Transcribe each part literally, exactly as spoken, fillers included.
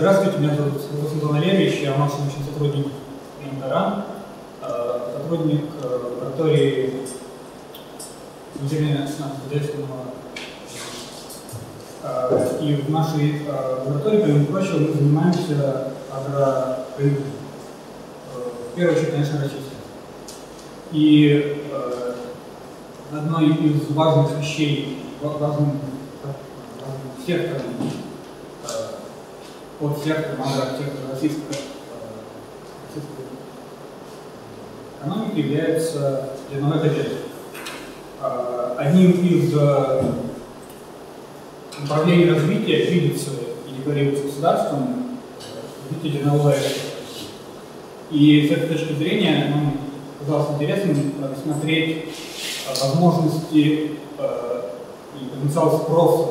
Здравствуйте, меня зовут Антон Валерьевич, я научный сотрудник МТАРАН, сотрудник лаборатории инженерного хозяйственного. И в нашей лаборатории, помимо прочего, мы занимаемся агрорынком. В первую очередь, конечно, российским. И одной из важных вещей, важным сектором, под сектором агросектора российской экономики является зерновое хозяйство. Одним из направлений развития видится и декларируется государством развитие зернового экспорта. И с этой точки зрения нам казалось интересным рассмотреть возможности и потенциал спроса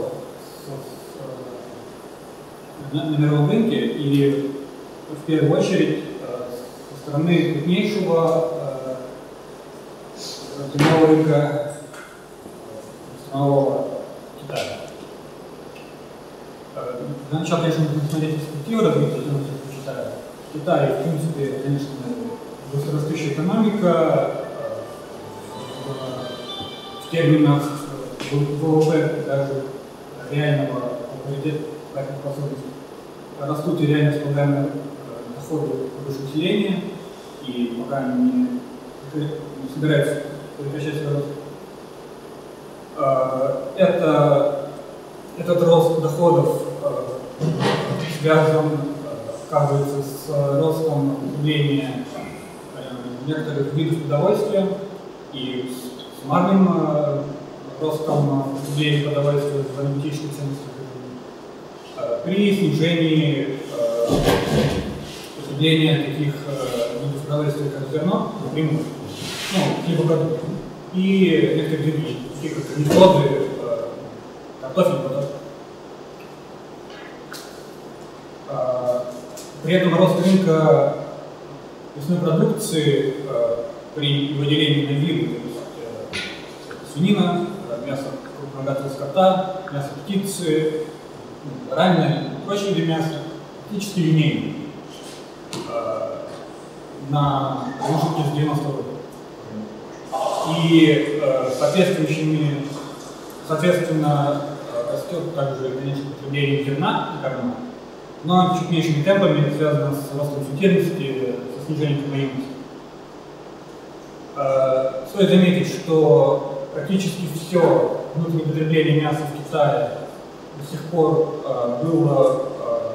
на мировом рынке и в первую очередь со стороны крупнейшего зернового рынка странового Китая. Для начала, конечно, нужно смотреть перспективы развития зернового рынка Китая. Китай, в принципе, конечно, быстрорастущая экономика, в терминах ВВП, даже реального способности, растут и реально располагаемые доходы выше населения, и пока они не, не собираются прекращать свой рост. Это, этот рост доходов связан, оказывается, с ростом потребления некоторых видов продовольствия и с суммарным ростом потребления продовольствия в аналитической ценности при снижении потребления таких видов продовольствия, как зерно, например, ну, хлебопродукты, и некоторые другие, такие как углеводы, картофель, продукты. При этом рост рынка мясной продукции при выделении на виды, то есть свинина, мясо крупнорогатого скота, мясо птицы, ранее и прочие виды мяса, практически линейный на промежутке с девяностого года. И соответствующими, соответственно, растет также, конечно, потребление зерна и корма, но чуть меньшими темпами связано с ростом фертильности, со снижением калорийности. Стоит заметить, что практически все внутреннее потребление мяса в Китае до сих пор было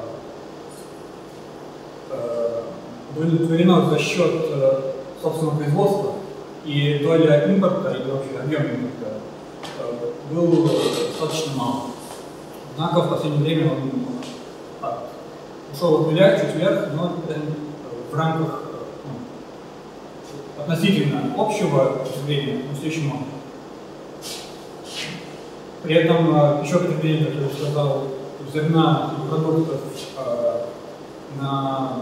удовлетворено за счет собственного производства, и доля импорта, или вообще объем импорта, был достаточно мало. Однако в последнее время он ушел от нуля, чуть вверх, но в рамках ну, относительно общего потребления, но все еще мало. При этом еще потребление, как я уже сказал, зерна и продуктов э, на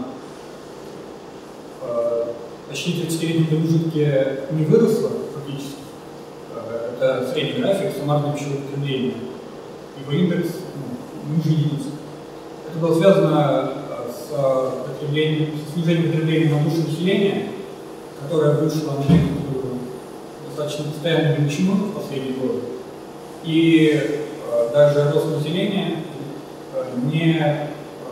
э, почти тридцатилетнем промежутке не выросло фактически. Э, это средний график суммарного пищевого потребления. Его индекс ну, ниже единицы. Это было связано э, с, потреблением, с снижением потребления на душу населения, которое вышло на некоторую достаточно постоянную величину в последние годы. И э, даже рост населения э, не, э,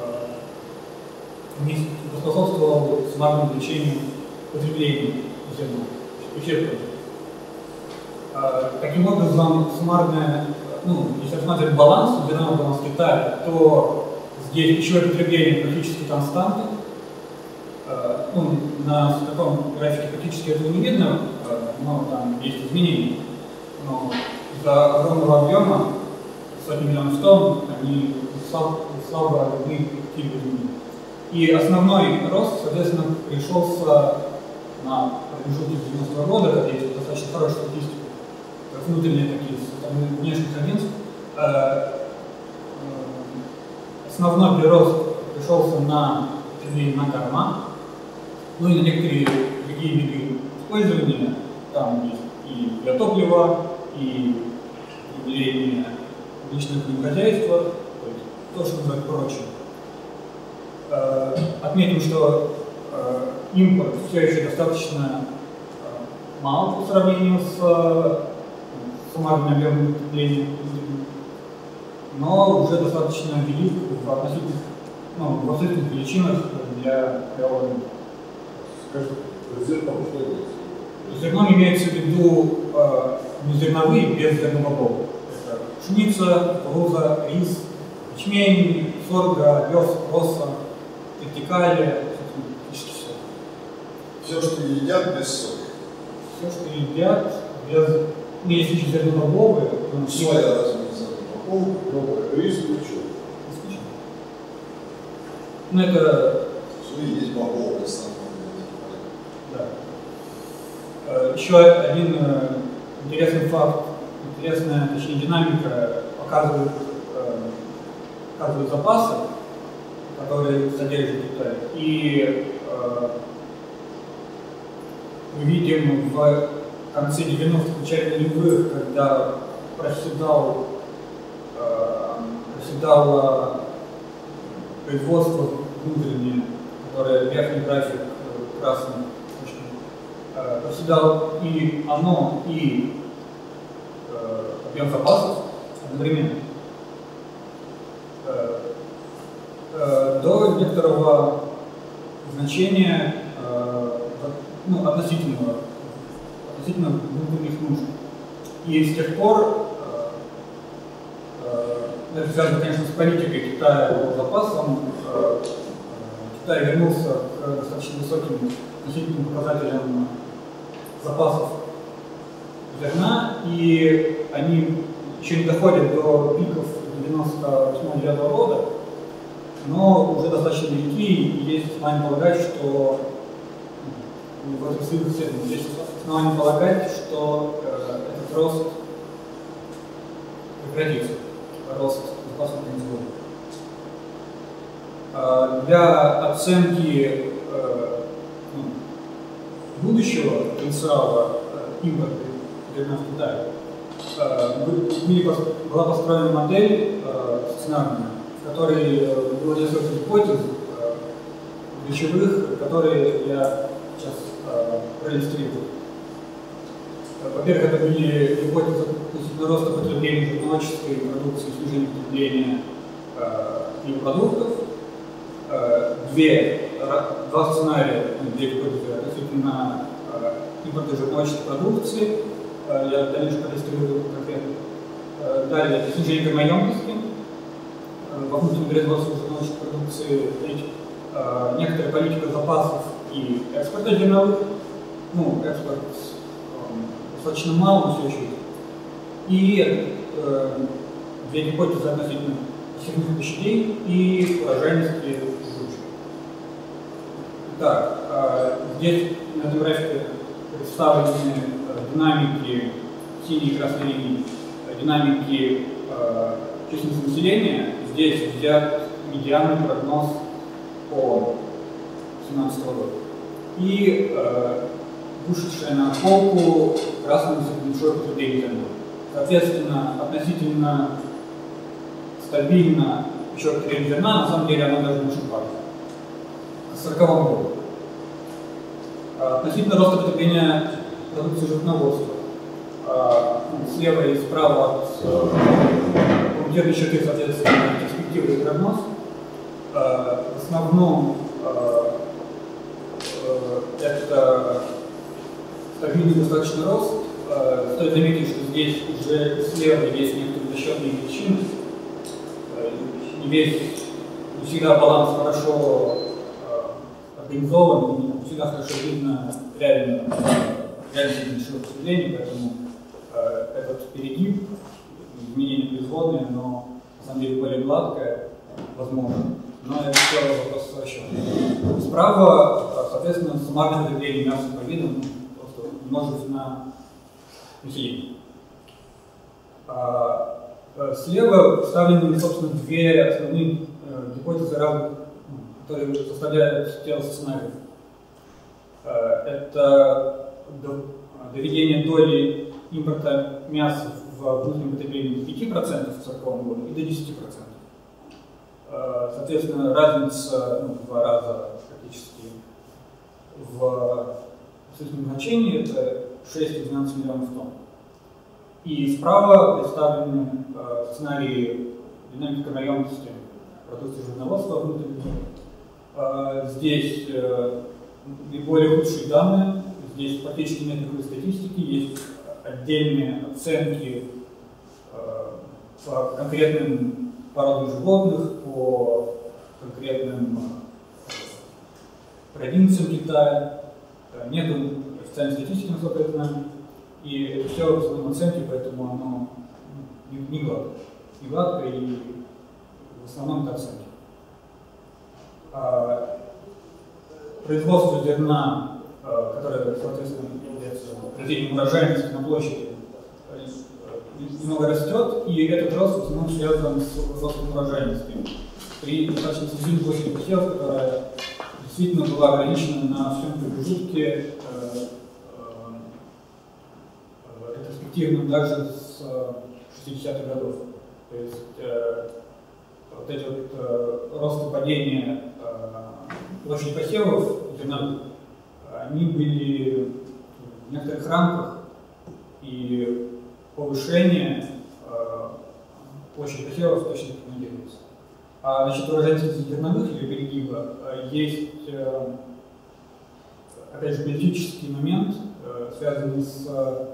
не способствовал суммарному увеличению потребления зерна. Э, таким образом, суммарное, ну, если рассматривать баланс, зерновой баланс Китая, то здесь пищевое потребление практически константы. Э, ну, на таком графике практически этого не видно, э, но там есть изменения. Но из-за огромного объема, сотни миллионов тонн, они слабо, слабо видны какие-либо изменения. И основной рост, соответственно, пришелся на промежутке девяностого года, когда есть достаточно хорошая статистика, как внутренние, так и со стороны внешних агентств. Основной прирост пришелся на потребление на корма, ну и на некоторые другие виды использования. Там есть и биотопливо, и углубление личного хозяйства, то есть то, что называют прочим. Отметим, что импорт все еще достаточно мал по сравнению с суммарным объемом потребления, но уже достаточно велик в относительных, ну, в относительных величинах для природы. Зерном имеется в виду э, незерновые без зернобобовых. Это пшеница, кукуруза, рис, ячмень, сорго, овес, проса, вертикали, практически все. Все, что едят без соли. Все, что едят без... Ну, если еще зернобобовые, то... Соя разве не зернобобовая? Рис исключен. Исключен. Ну, это... Соя есть бобовая сама. Да. Еще один интересный факт, интересная, точнее, динамика показывает, показывает запасы, которые содержит Китай. И мы видим в конце девяностых, начале нулевых, когда проседал, проседало производство внутреннее, которое верхний график красный, проседал и оно, и э, объем запасов одновременно. Э, э, до некоторого значения, э, ну, относительного, относительно внутренних нужд. И с тех пор, э, э, это связано, конечно, с политикой Китая по запасам, э, Китай вернулся к достаточно высоким относительным показателям запасов зерна, и они еще не доходят до пиков девяносто восьмого девяносто девятого года, но уже достаточно велики, и есть основания полагать, что в этом смысле есть основания полагать, что э, этот рост прекратится, рост запасов производства. Э, для оценки э, будущего потенциала э, импорта зерна в Китае э, была построена модель э, сценарная, в которой э, было несколько гипотез э, ключевых, которые я сейчас э, проиллюстрирую. Во-первых, это были гипотезы относительно роста потребления животноводческой продукции, снижения потребления э, биопродуктов. Э, две Два сценария, две гипотезы относительно э, импорта животноводческой продукции. Э, я дальше проиллюстрирую конкретно. Э, далее, снижение термоемкости э, во внутреннем производстве животноводческой продукции. Э, некоторая политика запасов и экспорта зерновых. Ну, экспорт э, достаточно мало, но все еще. И э, две гипотезы относительно сильных площадей и урожайности. Так, здесь на этой графике представлены динамики синей и красной линии, динамики численности населения. Здесь взят медианный прогноз по две тысячи семнадцатому году. И вышедшая на полку красным большое потребление зерна. Соответственно, относительно стабильно еще потребление зерна, на самом деле оно даже не очень падает. К сороковому году. Относительно роста потребления продукции животноводства. Слева и справа от комментарной черты, соответственно, перспективы и прогноз. В основном это стабильный достаточно рост. Стоит заметить, что здесь уже слева есть некоторые расчетные величины. Не весь, не всегда баланс хорошо организован, не всегда хорошо видно реально, реально большое потребление, поэтому э, этот перегиб, изменение производные, но на самом деле более гладкое, возможно. Но это все вопрос расчета. Справа, соответственно, суммарное потребление мяса по видам просто умножить на население. А, слева представлены, собственно, две основные э, гипотезы разных, которые составляют тело сценария. Это доведение доли импорта мяса в внутреннем потреблении до пяти процентов в сороковом году и до десяти процентов. Соответственно, разница ну, в два раза практически в абсолютном значении это шесть целых двенадцать миллионов тонн. И справа представлены э, сценарии динамики тоннарёмности продукции животноводства внутреннего. Э, здесь э, наиболее худшие данные, здесь практически нет никакой статистики, есть отдельные оценки э, по конкретным породам животных, по конкретным э, провинциям Китая. Э, нет официальной статистики, насколько я знаю. И это все в основном оценки, поэтому оно не, не гладко. Не гладко и в основном это оценки. А, производство зерна, а, которое, соответственно, является произведением урожайности на площади, немного растет, и этот рост в основном связан с ростом урожайности. При достаточно снижении площади посевов, которая действительно была ограничена на всем промежутке, ретроспективным даже с шестидесятых годов. То есть э, вот эти вот э, росты падения э, площади посевов зерновых, они были в некоторых рамках, и повышение э, площади посевов точно не делается. А насчет урожайности зерновых или перегиба э, есть, э, опять же, политический момент, э, связанный с э,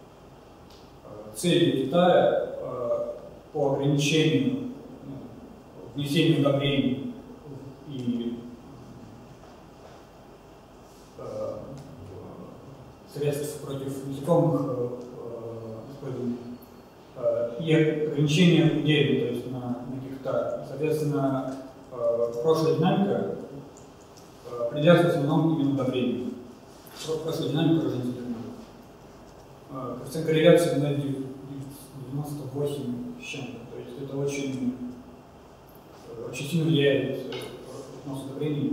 целью Китая э, по ограничению ну, внесения удобрений и э, средств против насекомых э, э, и ограничения удельно, то есть на, на гектар. Соответственно, э, прошлая динамика э, придерживается в основном именно удобрениям. Прошлая динамика урожайности зерна. Коэффициент корреляции на девяносто восемь с чем-то. То есть это очень, очень сильно влияет относ удобрений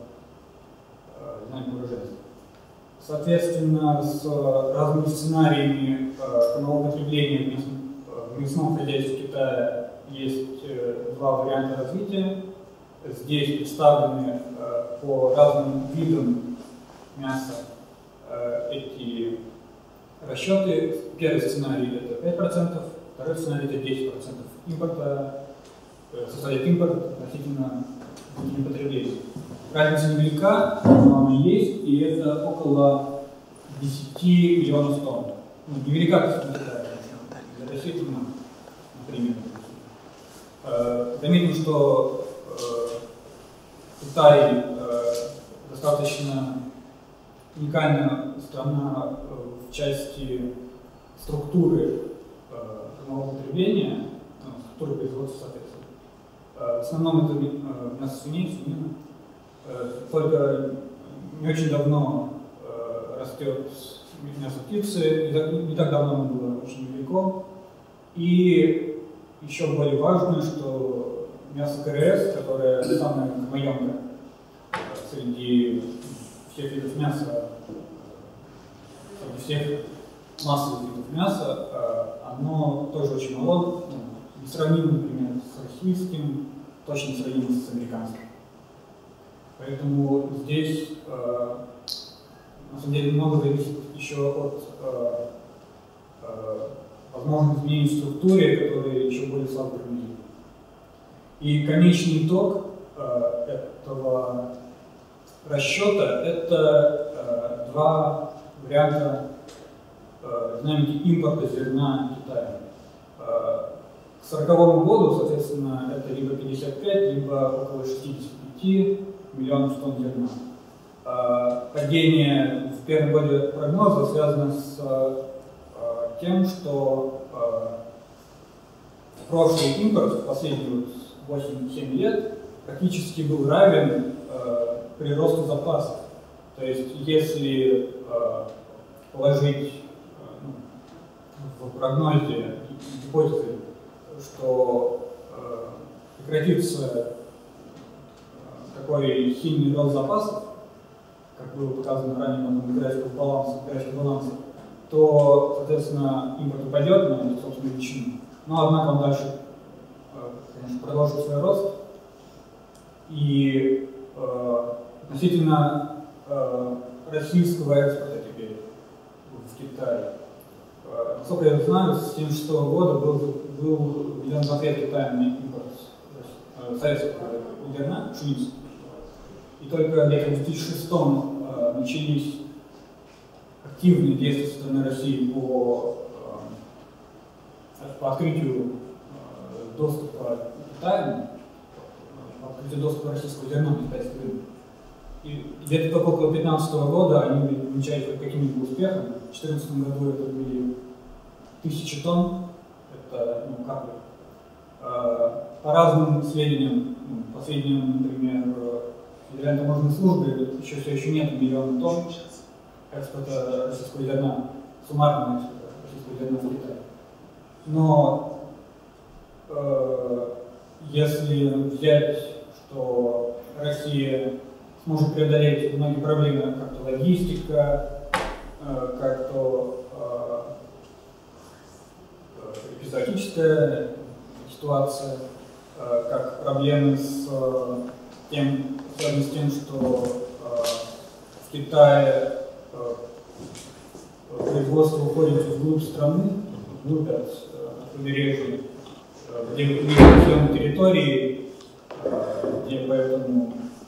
в динамику урожайности. Соответственно, с разными сценариями кормового потребления в мясном хозяйстве Китая есть два варианта развития. Здесь представлены по разным видам мяса эти расчеты. Первый сценарий это пять процентов, второй сценарий это десять процентов импорта, составляет импорт относительно потребления. Разница невелика, но она есть, и это около десяти миллионов тонн. Ну, невелика, как Китая, для России это много, например. Заметим, что Китай достаточно уникальная страна в части структуры кормового потребления, структуры производства, соответственно. В основном это мясо свиней, свинина. Только не очень давно растет мясо птицы, не так давно оно было очень велико. И еще более важно, что мясо КРС, которое самое кормоемкое среди всех видов мяса, среди всех массовых видов мяса, оно тоже очень мало, несравнимо, например, с российским, точно несравнимо с американским. Поэтому здесь, э, на самом деле, много зависит еще от э, э, возможных изменений в структуре, которые еще более слабо применены. И конечный итог э, этого расчета – это э, два варианта э, динамики импорта зерна Китая. Э, к сороковому году, соответственно, это либо пятьдесят пять, либо около шестидесяти пяти миллионов тонн зерна. Падение в первом году прогноза связано с тем, что прошлый импорт, последние восемь-семь лет, практически был равен приросту запасов. То есть, если положить в прогнозе гипотезы, что прекратится такой сильный рост запасов, как было показано ранее на графике баланса, графике баланса, то, соответственно, импорт упадет на собственную величину. Но, однако, он дальше, конечно, продолжит свой рост, И э, относительно э, российского экспорта теперь в Китай. Э, насколько я знаю, с тысяча девятьсот семьдесят шестого года был, был введен запрет Китая на импорт э, советского зерна, пшеницы. И только где-то в две тысячи шестом э, начались активные действия со стороны России по, э, по открытию э, доступа Китая, по открытию доступа российского зерна на китайский рынок. И где-то только около две тысячи пятнадцатого года они увенчались хоть каким-нибудь успехом. В две тысячи четырнадцатом году это были тысячи тонн, это ну, капли. Э, по разным сведениям, ну, по сведениям, например, Федеральной таможенной службы, еще все еще нет миллиона тонн экспорта российского зерна, суммарного экспорта российского зерна в Китай. Но э, если взять, что Россия сможет преодолеть многие проблемы, как то логистика, э, как то э, эпизодическая ситуация, э, как проблемы с э, тем, связаны с тем, что э, в Китае производство уходит вглубь страны, вглубь от, от побережья, где есть населенные территории, где поэтому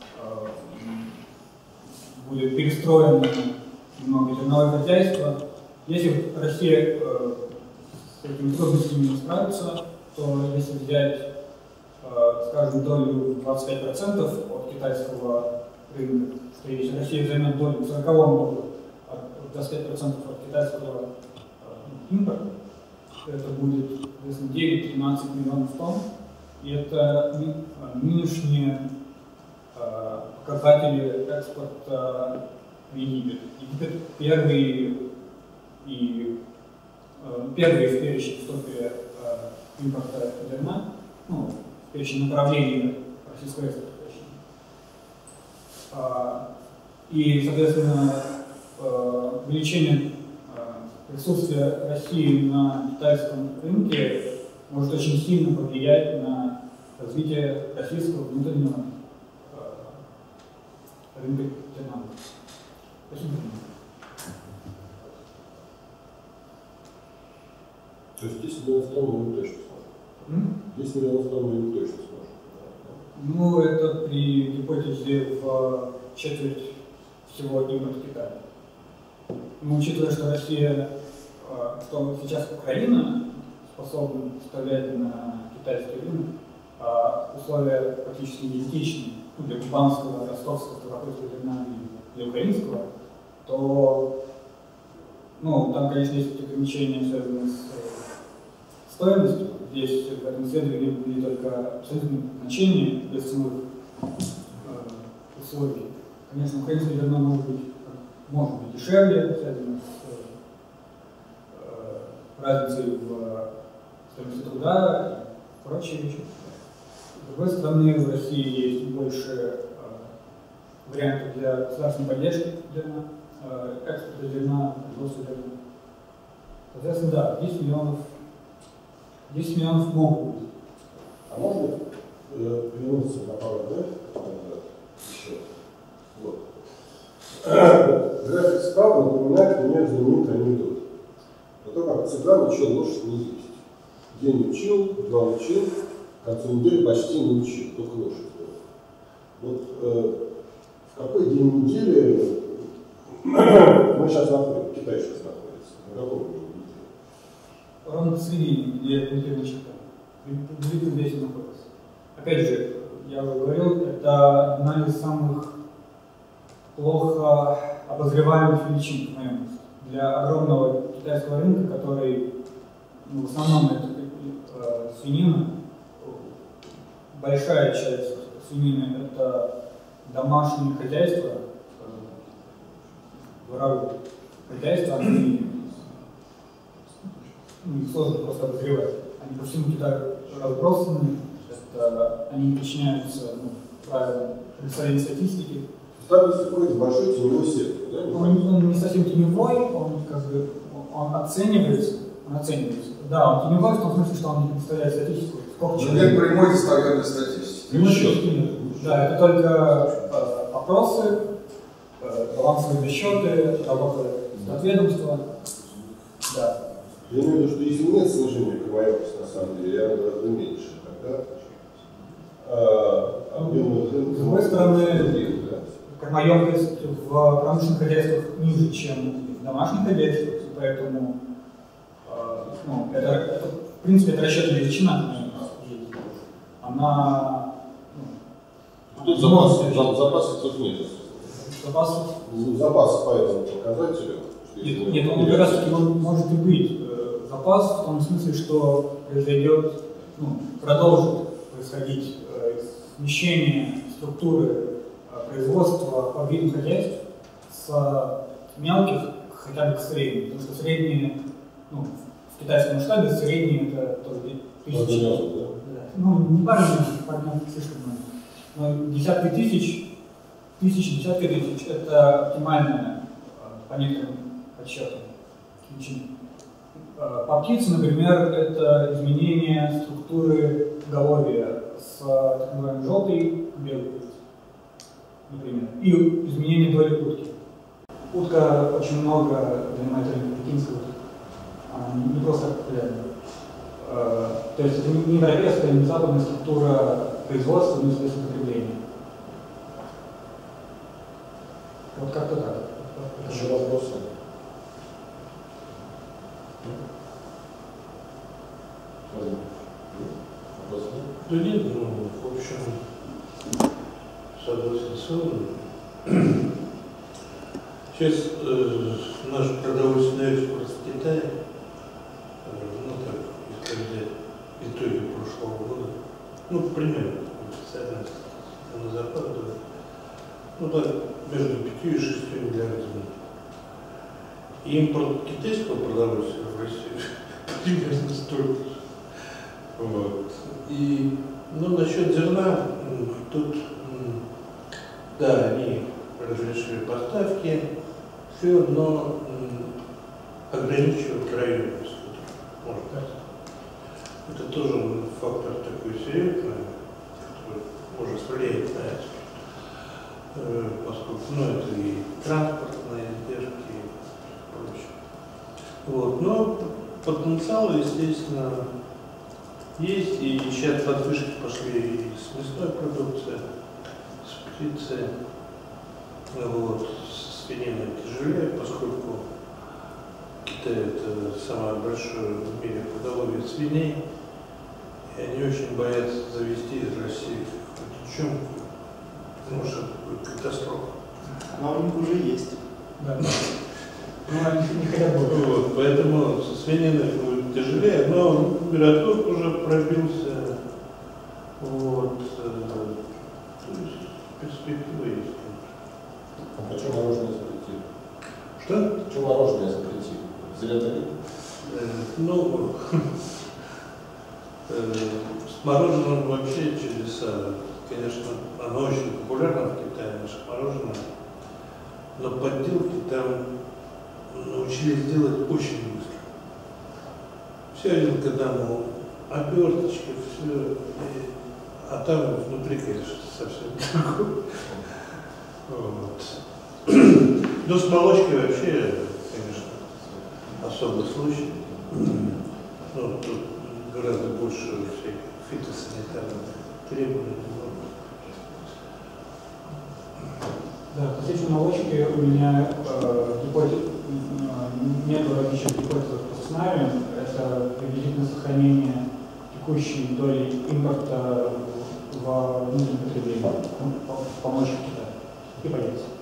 будет перестроено много зерновое хозяйство. Если Россия с этими трудностями не справится, то если взять, скажем, долю двадцать пять процентов от китайского рынка, что если Россия займет долю в сороковом году от двадцати пяти процентов от китайского э, импорта, это будет девять-тринадцать миллионов тонн, и это нынешние э, показатели экспорта в Египет. Египет первый и э, первый в перечне в стопе э, импорта зерна, ну, в перечне направлений российского экспорта. И, соответственно, увеличение присутствия России на китайском рынке может очень сильно повлиять на развитие российского внутреннего рынка зерна. Спасибо. То есть десять миллионов тонн мы точно сможем? десять миллионов тонн мы точно сможем? Ну, это при гипотезе в четверть всего импорта Китая. Но учитывая, что Россия, что сейчас Украина способна поставлять на китайский рынок, а условия практически идентичны для кубанского, ростовского, ставропольского зерна и для украинского, то, ну, там, конечно, есть ограничения, связанные с стоимостью. Здесь в этом исследовании были только абсолютные значения без ценовых э, условий. Конечно, украинское зерно может быть, может быть дешевле, связано с э, разницей в стоимости труда и прочие вещи. С другой стороны, в России есть больше э, вариантов для государственной поддержки зерна, э, экспорта зерна, производства зерна. Соответственно, да, десять миллионов десять миллионов могут быть. А можно э, вернуться на пару лет назад еще? Вот. График справа напоминает мне знаменитый анекдот. О том, как цыган учил лошадь не есть. День учил, два учил, к концу недели почти не учил, только лошадь была. Вот э, в какой день недели мы сейчас находимся, Китай сейчас находится, на каком дне недели? Ровно посередине, где внутренняя черта. Двигатель здесь и находится. Опять же, я уже говорил, это одна из самых плохо обозреваемых величин в моем месте. Для огромного китайского рынка, который, ну, в основном это э, свинина, большая часть свинины это домашние хозяйства, э, дворовые хозяйства, они ну, их сложно просто обозревать. Они по всему Китаю разбросаны, это, они не подчиняются ну, правилам представления статистики. Там есть какой-то большой теневой сектор, да? Он, он не совсем теневой, он как бы он оценивается, он оценивается. Да, он теневой в том смысле, что он не представляет статистику. Но нет прямой достоверной статистики. Ничего. Да, это только э, опросы, э, балансовые расчеты, работа ведомства. Да. Я имею в виду, что если нет снижения кормоемкости, на самом деле, я гораздо меньше, тогда а, объемы С другой стороны, да? кормоемкость в промышленных хозяйствах ниже, чем в домашних хозяйствах, поэтому э, ну, это, это, в принципе, это расчетная величина, она... Ну, тут запасов, запасов тут нет. Запасов? Запас по этому показателю. Нет, нет, он как раз таки может и быть э, запас в том смысле, что произойдет, ну, продолжит происходить э, смещение структуры э, производства по видам хозяйств с мелких хотя бы к средним, потому что средние, ну, в китайском масштабе средние это тоже тысячи, да? ну, не важно, понятно, слишком много, но десятки тысяч, тысячи, десятки тысяч это оптимальное по некоторым подсчетам. По птице, например, это изменение структуры головья с так называемой желтой белой птицей, например, и изменение доли утки. Утка очень много занимает рынок пекинской утки, она не просто популярна. То есть это не европейская, не западная структура производства, но и соответственно потребления. Вот как-то так. Еще вопросы? Да нет, ну, в общем, согласен с вами. Сейчас э, наш продовольственный экспорт в Китае, э, ну так, исходя итоги прошлого года, ну, примерно, официально на запад, ну так, между пятью и шестью миллиардами. И импорт китайского продовольствия в Россию примерно столько же. Вот. И, ну, насчет зерна, тут, да, они разрешили поставки, все, но ограничивают районность, можно сказать. Это тоже фактор такой серьезный, который может влиять на это, поскольку, ну, это и транспортные издержки и прочее. Вот. Но потенциал, естественно, есть, и сейчас подвижки пошли и с мясной продукцией, с птицей, вот, с свининой тяжелее, поскольку Китай это самое большое в мире поголовье свиней, и они очень боятся завести из России хоть чумку, потому что это будет катастрофа. Она у них уже есть. Да. Ну, они не хотят больше. Вот, поэтому со свининой будет тяжелее, но Мираторг уже пробился. Вот, э, то есть перспектива есть. А почему мороженое запретили? Что? Почему мороженое запретили? Зря дали? Э, ну, э, с мороженым вообще чудеса. Конечно, оно очень популярно в Китае, наше мороженое, но подделки там научились делать очень быстро. Все один к одному, оберточки, все, и, а там внутри, конечно, совсем другое. Вот. Ну, с молочкой вообще, конечно, особый случай. Ну, тут гораздо больше всяких фитосанитарных требований. Да, относительно молочки у меня э, гипотез, э, нет логических гипотез по сценарию. Это приблизительно сохранение текущей доли импорта во внутреннем потреблении, ну, по, по молочке Китая. Гипотеза.